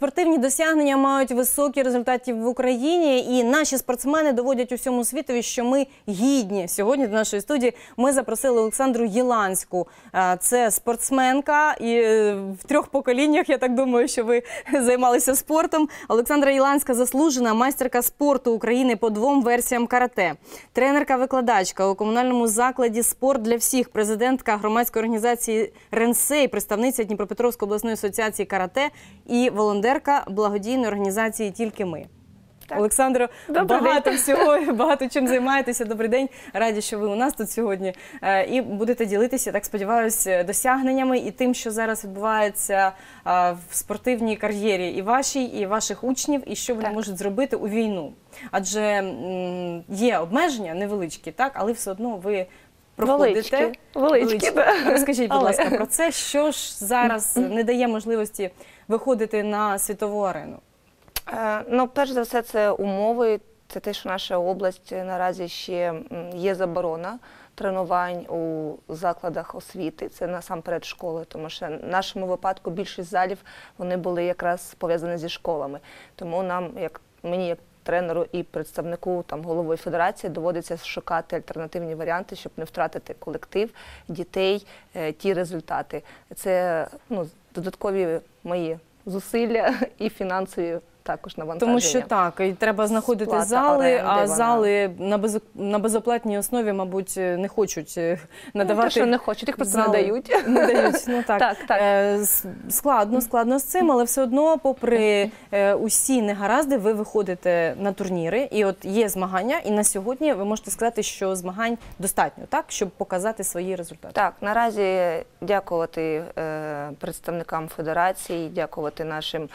Спортивні досягнення мають високі результати в Україні, і наші спортсмени доводять усьому світові, що ми гідні. Сьогодні до нашої студії ми запросили Олександру Єланську. Це спортсменка, і в 3 поколіннях, я так думаю, що ви займалися спортом. Олександра Єланська – заслужена майстерка спорту України по 2 версіям карате. Тренерка-викладачка у комунальному закладі «Спорт для всіх», президентка громадської організації «Ренсей», представниця Дніпропетровської обласної асоціації карате і волонтерка благодійної організації «Тільки ми». Так. Олександро, багато всього, багато чим займаєтеся. Добрий день. Раді, що ви у нас тут сьогодні. І будете ділитися, так сподіваюся, досягненнями і тим, що зараз відбувається в спортивній кар'єрі і вашій, і ваших учнів, і що вони можуть зробити у війну. Адже є обмеження невеличкі, так, але все одно ви проходите. Величкі. Розкажіть, будь ласка, про це. Що ж зараз не дає можливості виходити на світову арену? Ну, перш за все, це умови. Це те, що наша область наразі ще є заборона тренувань у закладах освіти. Це насамперед школи, тому що в нашому випадку більшість залів вони були якраз пов'язані зі школами. Тому нам, мені як тренеру і представнику голови федерації доводиться шукати альтернативні варіанти, щоб не втратити колектив, дітей, ті результати. Це додаткові мої зусилля і фінансові також навантаження. Тому що так, і треба знаходити зали, а зали на безоплатній основі, мабуть, не хочуть надавати. Те, що не хочуть, їх просто не дають. Не дають, ну так. Складно з цим, але все одно, попри усі негаразди, ви виходите на турніри, і от є змагання, і на сьогодні ви можете сказати, що змагань достатньо, так, щоб показати свої результати. Так, наразі дякувати представникам федерації, дякувати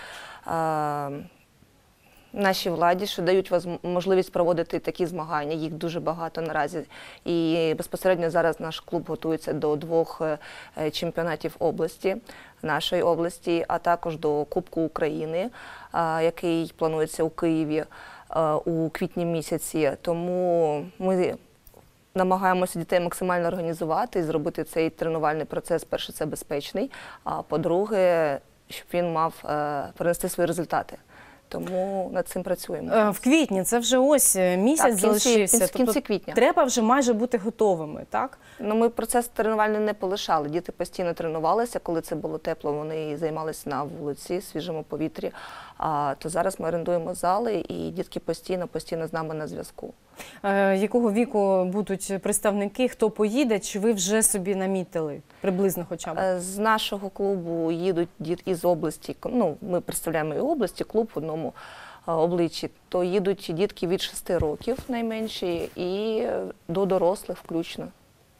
нашій владі, що дають можливість проводити такі змагання. Їх дуже багато наразі. І безпосередньо зараз наш клуб готується до 2 чемпіонатів області, нашої області, а також до Кубку України, який планується у Києві у квітні місяці. Тому ми намагаємося дітей максимально організувати і зробити цей тренувальний процес, перше, це безпечний, а по-друге, щоб він мав принести свої результати. Тому над цим працюємо. В квітні, це вже ось місяць залишився. В кінці квітня. Треба вже майже бути готовими, так? Ну, ми процес тренувальний не полишали. Діти постійно тренувалися, коли це було тепло, вони займалися на вулиці, свіжому повітрі. То зараз ми орендуємо зали, і дітки постійно з нами на зв'язку. Якого віку будуть представники, хто поїде, чи ви вже собі намітили, приблизно хоча б? З нашого клубу їдуть дітки з області, ми представляємо і області, клуб в одному обличчі, то їдуть дітки від 6 років найменші і до дорослих включно.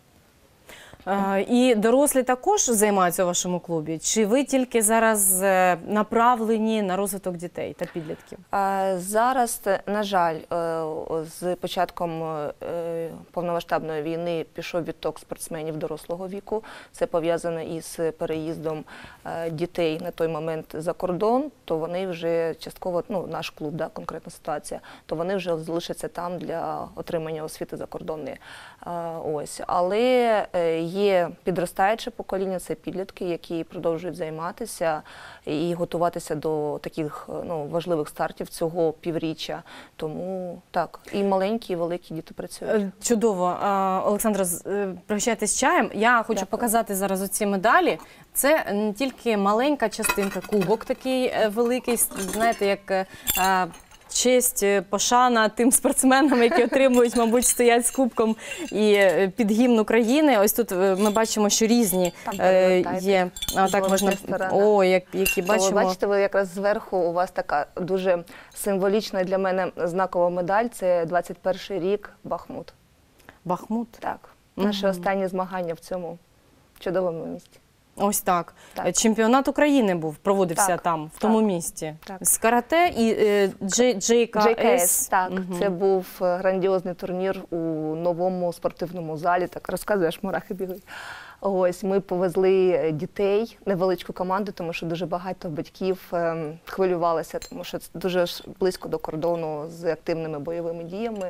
І дорослі також займаються у вашому клубі? Чи ви тільки зараз направлені на розвиток дітей та підлітків? Зараз, на жаль, з початком повномасштабної війни пішов відток спортсменів дорослого віку. Це пов'язано із переїздом дітей на той момент за кордон, то вони вже частково, наш клуб, конкретна ситуація, то вони вже залишаться там для отримання освіти закордонної. Але є підростаюче покоління, це підлітки, які продовжують займатися і готуватися до таких важливих стартів цього півріччя. Тому так, і маленькі, і великі діти працюють. Чудово. Олександра, пригощайтесь чаєм. Я хочу показати зараз оці медалі. Це не тільки маленька частинка, кубок такий великий, знаєте, як честь, пошана тим спортсменам, які отримують, мабуть, стоять з кубком і під гімн України. Ось тут ми бачимо, що різні є. Так можна. О, які бачимо. Ви бачите, ви якраз зверху у вас така дуже символічна для мене знакова медаль. Це 21-й рік Бахмут. Бахмут? Так. Наше останнє змагання в цьому чудовому місті. Ось так. Чемпіонат України проводився там, в тому місті. З карате і JKS. Так, це був грандіозний турнір у новому спортивному залі. Так, розказуєш, мурахи бігають. Ось, ми повезли дітей, невеличку команду, тому що дуже багато батьків хвилювалися, тому що це дуже близько до кордону з активними бойовими діями.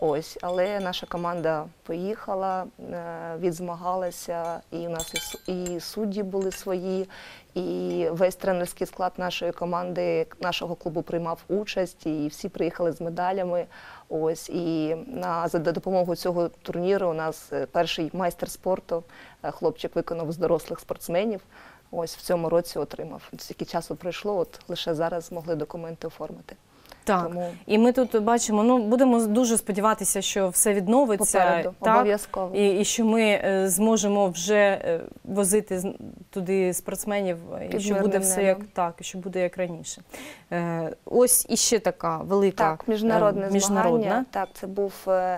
Ось, але наша команда поїхала, відзмагалася, і у нас і судді були свої, і весь тренерський склад нашої команди, нашого клубу приймав участь, і всі приїхали з медалями. Ось, і за допомогою цього турніру у нас перший майстер спорту, хлопчик виконав з дорослих спортсменів. Ось в цьому році отримав. Стільки часу пройшло, от лише зараз змогли документи оформити. Так, Тому... і ми тут бачимо, ну, будемо дуже сподіватися, що все відновиться. Попереду, обов'язково. І що ми зможемо вже возити туди спортсменів, і що буде все як, так, і що буде як раніше. Ось іще така велика так, міжнародне змагання. Так, це був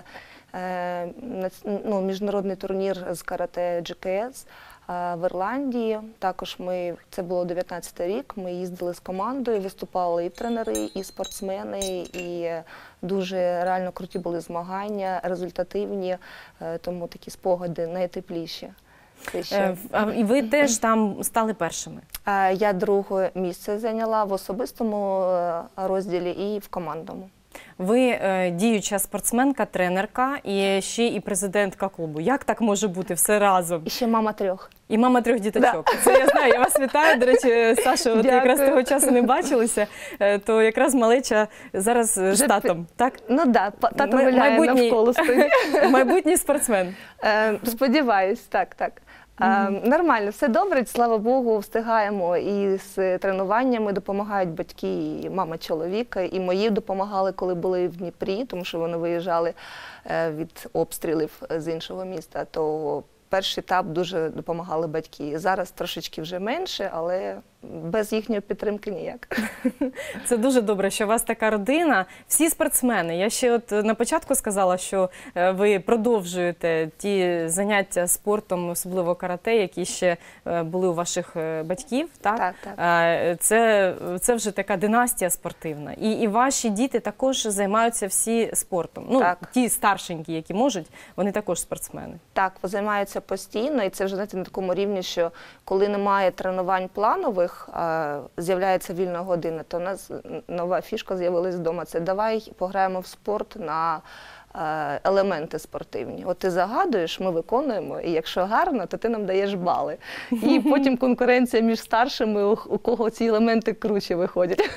міжнародний турнір з карате GKS в Ірландії. Також це було 19-й рік, ми їздили з командою, виступали і тренери, і спортсмени, і дуже реально круті були змагання, результативні, тому такі спогади найтепліші. І ви теж там стали першими? Я друге місце зайняла в особистому розділі і в командному. Ви діюча спортсменка, тренерка і ще і президентка клубу. Як так може бути все разом? І ще мама 3. І мама 3 діточок. Да. Це я знаю, я вас вітаю. До речі, Саша, от якраз того часу не бачилися, то якраз малеча зараз з татом, так? Ну так, тато гуляє навколо стоїть. Майбутній спортсмен. Сподіваюсь, так. Нормально, все добре, слава Богу, встигаємо і з тренуваннями, допомагають батьки, і мама чоловіка, і мої допомагали, коли були в Дніпрі, тому що вони виїжджали від обстрілів з іншого міста, то перший етап дуже допомагали батьки. Зараз трошечки вже менше, але без їхньої підтримки ніяк. Це дуже добре, що у вас така родина. Всі спортсмени. Я ще от на початку сказала, що ви продовжуєте ті заняття спортом, особливо карате, які ще були у ваших батьків. Так? Так. Це вже така династія спортивна. І ваші діти також займаються всі спортом. Ну, ті старшенькі, які можуть, вони також спортсмени. Так, займаються постійно, і це вже, знаєте, на такому рівні, що коли немає тренувань планових, з'являється вільна година, то у нас нова фішка з'явилась вдома. Це давай пограємо в спорт на елементи спортивні. От ти загадуєш, ми виконуємо, і якщо гарно, то ти нам даєш бали. І потім конкуренція між старшими, у кого ці елементи круче виходять.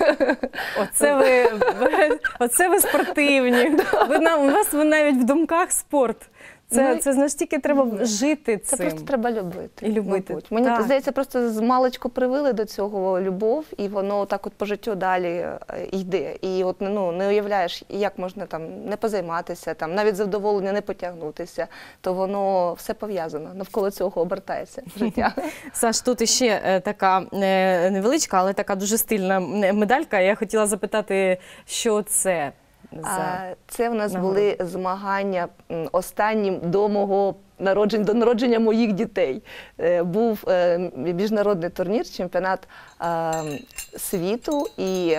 Оце ви спортивні. У вас навіть в думках спорт. Це настільки треба жити цим. Це просто треба любити. І любити. Мені здається, просто з маличку привили до цього любов, і воно так от по життю далі йде. І от не уявляєш, як можна там не позайматися, там навіть задоволення не потягнутися, то воно все пов'язано, навколо цього обертається життя. Саш, тут іще така невеличка, але така дуже стильна медалька. Я хотіла запитати, що це? Це в нас були змагання останнім до народження моїх дітей. Був міжнародний турнір, чемпіонат світу, і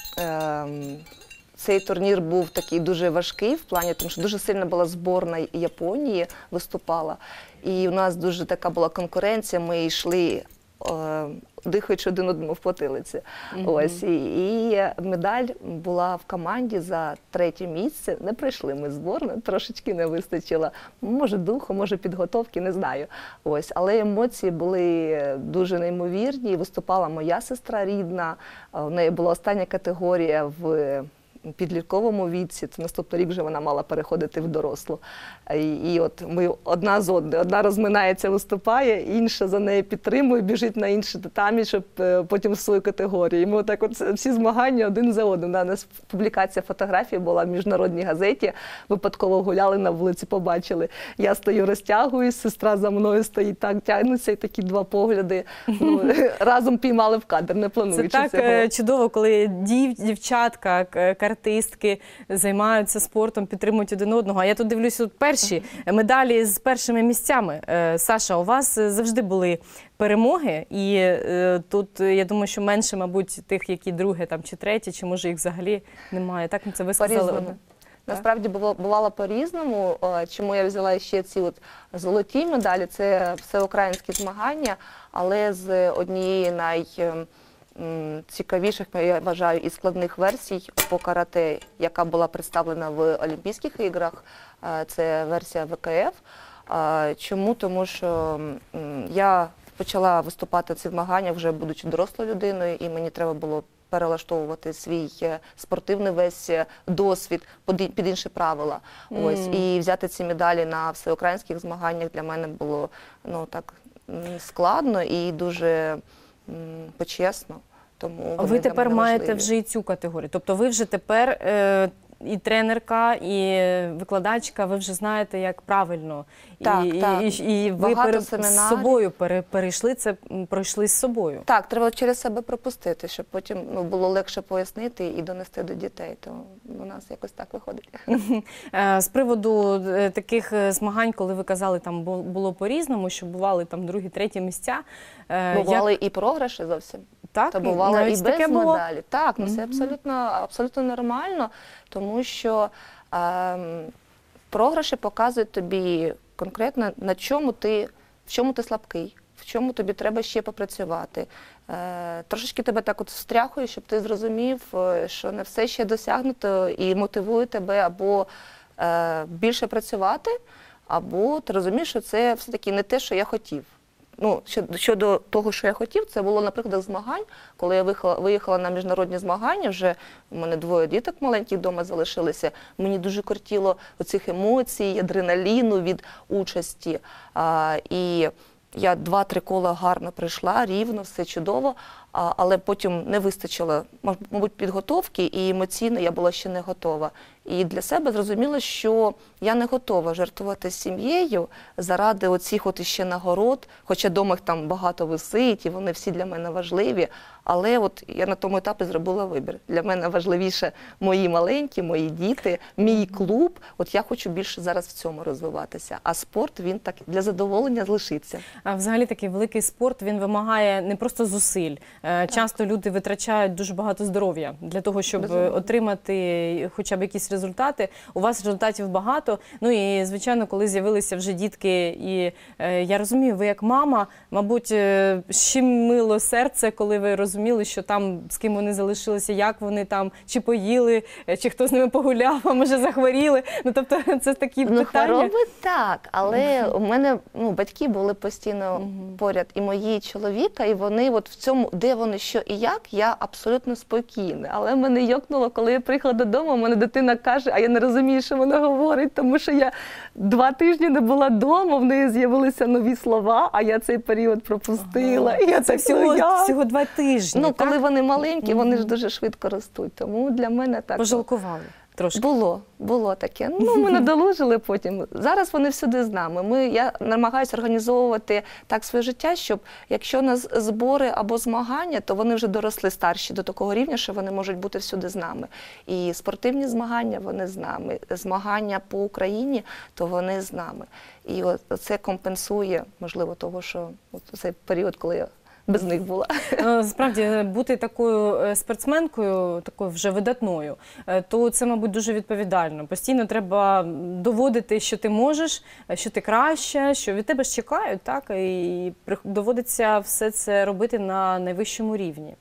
цей турнір був такий дуже важкий в плані, тому що дуже сильно була зборна Японії, виступала. І у нас дуже така була конкуренція, ми йшли дихаючи один одному в потилиці. Ось, і медаль була в команді за 3-е місце. Не прийшли ми зборну, трошечки не вистачило. Може духу, може підготовки, не знаю. Ось, але емоції були дуже неймовірні. Виступала моя сестра рідна, в неї була остання категорія в підлітковому віці, то наступний рік вже вона мала переходити в дорослу. І от ми одна з одною, одна розминається, виступає, інша за нею підтримує, біжить на інші татамі, щоб потім в свою категорію. І ми отак от всі змагання один за одним. У нас публікація фотографій була в міжнародній газеті, випадково гуляли на вулиці, побачили. Я стою, розтягуюсь, сестра за мною стоїть, так тягнуться, і такі два погляди. Разом піймали в кадр, не плануючи цього. Це так чудово, коли дівчатка, артистки займаються спортом, підтримують один одного. А я тут дивлюся, перші медалі з першими місцями. Саша, у вас завжди були перемоги, і тут, я думаю, що менше, мабуть, тих, які друге там, чи третє, чи може їх взагалі немає. Так це ви сказали? Насправді бувало по-різному. Чому я взяла ще ці от золоті медалі, це всеукраїнські змагання, але з однієї цікавіших, я вважаю, і складних версій по карате, яка була представлена в Олімпійських іграх, це версія ВКФ. Чому? Тому що я почала виступати в цих змаганнях вже будучи дорослою людиною, і мені треба було перелаштовувати свій спортивний весь досвід під інші правила. Ось, і взяти ці медалі на всеукраїнських змаганнях для мене було так складно і дуже почесно. Тому ви тепер маєте вже і цю категорію. Тобто ви вже тепер і тренерка, і викладачка, ви вже знаєте, як правильно. Так, і ви з собою перейшли це, пройшли з собою. Так, треба через себе пропустити, щоб потім було легше пояснити і донести до дітей. То у нас якось так виходить. З приводу таких змагань, коли ви казали, там було по-різному, що бували там другі, треті місця. Бували і програші зовсім. Так, та бувало і без медалі. Так, це абсолютно нормально, тому що програші показують тобі конкретно, в чому ти слабкий, в чому тобі треба ще попрацювати. Трошечки тебе так встряхує, щоб ти зрозумів, що не все ще досягнуто, і мотивує тебе або більше працювати, або ти розумієш, що це все-таки не те, що я хотів. Щодо того, що я хотів, це було, наприклад, змагань, коли я виїхала на міжнародні змагання, вже у мене 2 діток маленьких вдома залишилися, мені дуже кортіло оцих емоцій, адреналіну від участі. І я 2-3 кола гарно пройшла, рівно, все чудово, але потім не вистачило, мабуть, підготовки, і емоційно я була ще не готова. І для себе зрозуміла, що я не готова жертвувати сім'єю заради оцих іще нагород, хоча вдома їх там багато висить, і вони всі для мене важливі. Але я на тому етапі зробила вибір. Для мене важливіше мої маленькі, мої діти, мій клуб. Я хочу більше зараз в цьому розвиватися. А спорт, він так для задоволення залишиться. А взагалі такий великий спорт, він вимагає не просто зусиль. Часто люди витрачають дуже багато здоров'я для того, щоб отримати хоча б якісь результати. У вас результатів багато. І, звичайно, коли з'явилися вже дітки, і я розумію, ви як мама, мабуть, щемило серце, коли ви розуміли, що там з ким вони залишилися, як вони там, чи поїли, чи хто з ними погуляв, а може захворіли. Тобто це такі питання. Хвороби так, але у мене батьки були постійно поряд, і мої чоловіка, і вони в цьому, де вони, що і як, я абсолютно спокійна. Але мене йокнуло, коли я приїхала додому, у мене дитина каже, а я не розумію, що вона говорить, тому що я 2 тижні не була вдома, в неї з'явилися нові слова, а я цей період пропустила. І я це всього 2 тижні, так? Коли вони маленькі, вони ж дуже швидко ростуть, тому для мене так. Пожалкували трошки? Було таке. Ми надолужили потім. Зараз вони всюди з нами. Я намагаюся організовувати так своє життя, щоб якщо у нас збори або змагання, то вони вже доросли старші до такого рівня, що вони можуть бути всюди з нами. І спортивні змагання, вони з нами. Змагання по Україні, то вони з нами. І це компенсує, можливо, того, що цей період, коли я без них була. Справді, бути такою спортсменкою, такою вже видатною, то це, мабуть, дуже відповідально. Постійно треба доводити, що ти можеш, що ти краще, що від тебе ж чекають, так? І доводиться все це робити на найвищому рівні.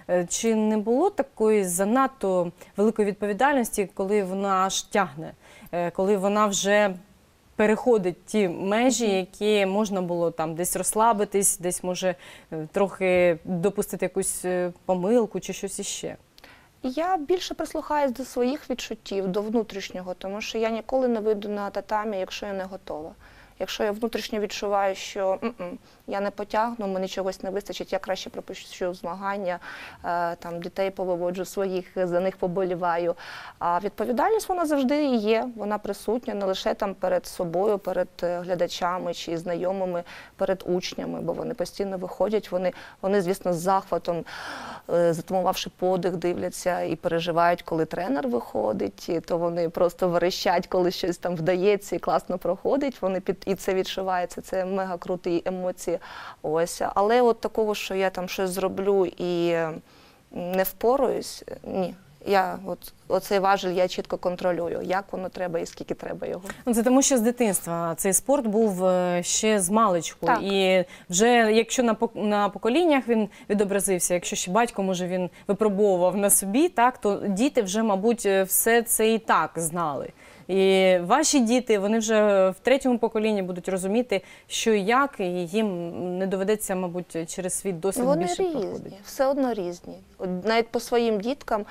Чи не було такої занадто великої відповідальності, коли вона аж тягне, коли вона вже переходить ті межі, які можна було там десь розслабитись, десь, може, трохи допустити якусь помилку чи щось іще? Я більше прислухаюсь до своїх відчуттів, до внутрішнього, тому що я ніколи не вийду на татамі, якщо я не готова. Якщо я внутрішньо відчуваю, що я не потягну, мені чогось не вистачить, я краще пропущу змагання, дітей повиводжу своїх, за них поболіваю. А відповідальність вона завжди є, вона присутня не лише перед собою, перед глядачами чи знайомими, перед учнями, бо вони постійно виходять, вони звісно, з захватом, затамувавши подих, дивляться і переживають, коли тренер виходить, то вони просто верещать, коли щось там вдається і класно проходить, і це відчувається, це мега круті емоції. Але такого, що я там щось зроблю і не впораюсь, ні. Оцей важіль я чітко контролюю, як воно треба і скільки треба його. Ну, це тому, що з дитинства цей спорт був ще з маличку. Так. І вже якщо на поколіннях він відобразився, якщо ще батько, може, він випробовував на собі, так, то діти вже, мабуть, все це і так знали. І ваші діти, вони вже в третьому поколінні будуть розуміти, що і як, і їм не доведеться, мабуть, через свій досвід більше проходити. Вони різні, все одно різні. От навіть по своїм діткам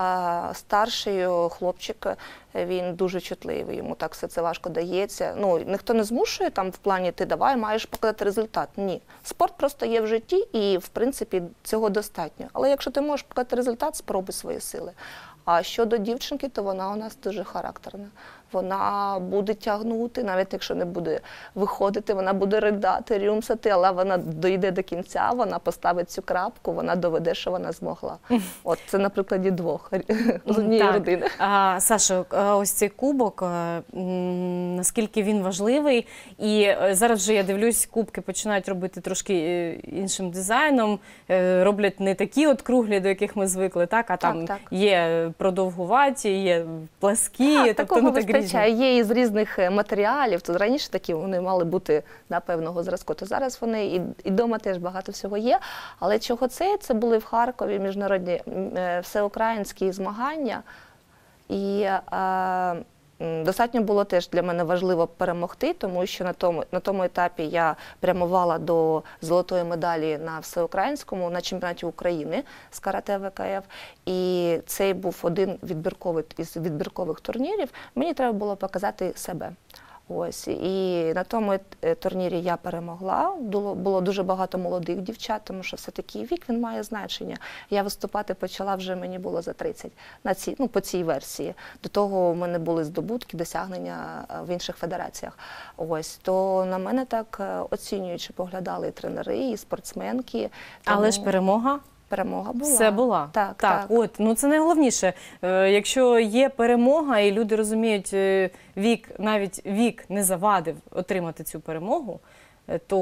старший хлопчик, він дуже чутливий, йому так все це важко дається. Ну, ніхто не змушує там в плані ти давай, маєш показати результат. Ні. Спорт просто є в житті і, в принципі, цього достатньо. Але якщо ти можеш показати результат, спробуй свої сили. А щодо дівчинки, то вона у нас дуже характерна. Вона буде тягнути, навіть якщо не буде виходити, вона буде ридати, рюмсати, але вона дійде до кінця, вона поставить цю крапку, вона доведе, що вона змогла. От це на прикладі двох з однієї родини. Сашо, ось цей кубок, наскільки він важливий, і зараз вже я дивлюсь, кубки починають робити трошки іншим дизайном, роблять не такі от круглі, до яких ми звикли, так, а там є продовгуваті, є пласкі, Так, тобто такого ну, так різні. Є із різних матеріалів. То раніше такі вони мали бути певного зразку. То зараз вони і вдома теж багато всього є. Але чого це? Це були в Харкові міжнародні всеукраїнські змагання. І достатньо було теж для мене важливо перемогти, тому що на тому етапі я прямувала до золотої медалі на всеукраїнському, на чемпіонаті України з карате ВКФ. І цей був один із відбіркових турнірів. Мені треба було показати себе. Ось. І на тому турнірі я перемогла. Було дуже багато молодих дівчат, тому що все-таки вік, він має значення. Я виступати почала вже, мені було за 30 по цій версії. До того в мене були здобутки, досягнення в інших федераціях. Ось. То на мене так оцінюючи поглядали і тренери, і спортсменки. Але ж перемога? Перемога була. Все була. Так. От, ну це найголовніше. Якщо є перемога і люди розуміють, навіть вік не завадив отримати цю перемогу, то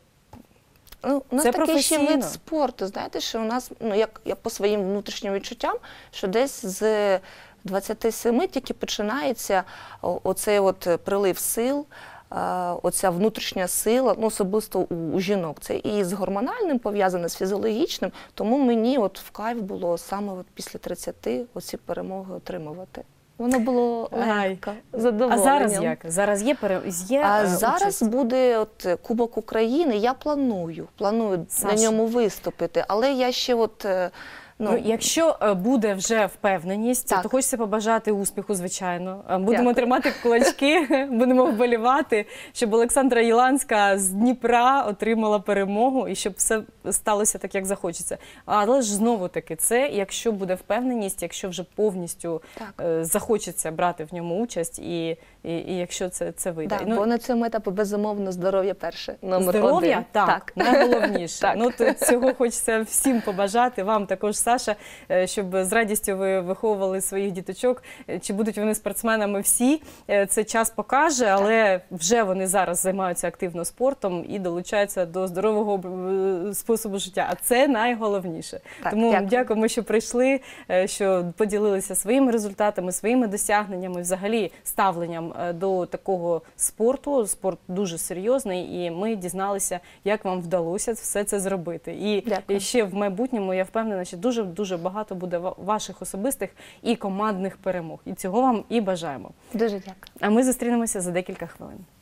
у нас це такий ще професійно. вид спорту, знаєте, що у нас, я по своїм внутрішнім відчуттям, що десь з 27 тільки починається оцей от прилив сил, оця внутрішня сила, особисто у жінок. Це і з гормональним пов'язане, з фізіологічним, тому мені от в кайф було саме от після 30 оці перемоги отримувати. Воно було легко, задоволенням. А зараз як? Зараз є зараз буде от Кубок України, я планую на ньому виступити, але я ще от... якщо буде вже впевненість, то хочеться побажати успіху, звичайно. Будемо тримати кулачки, будемо вболівати, щоб Олександра Єланська з Дніпра отримала перемогу і щоб все сталося так, як захочеться. Але ж знову-таки, це якщо буде впевненість, якщо вже повністю захочеться брати в ньому участь і якщо це вийде. Так, бо на цьому етапі безумовно здоров'я перше, номер 1. Здоров'я? Так, найголовніше. Цього хочеться всім побажати, вам також, Саша, щоб з радістю ви виховували своїх діточок. Чи будуть вони спортсменами всі, це час покаже, але вже вони зараз займаються активно спортом і долучаються до здорового способу життя. А це найголовніше. Тому дякуємо, що прийшли, що поділилися своїми результатами, своїми досягненнями, взагалі ставленням до такого спорту. Спорт дуже серйозний, і ми дізналися, як вам вдалося все це зробити. І ще в майбутньому, я впевнена, що дуже багато буде ваших особистих і командних перемог. І цього вам і бажаємо. Дуже дякую. А ми зустрінемося за декілька хвилин.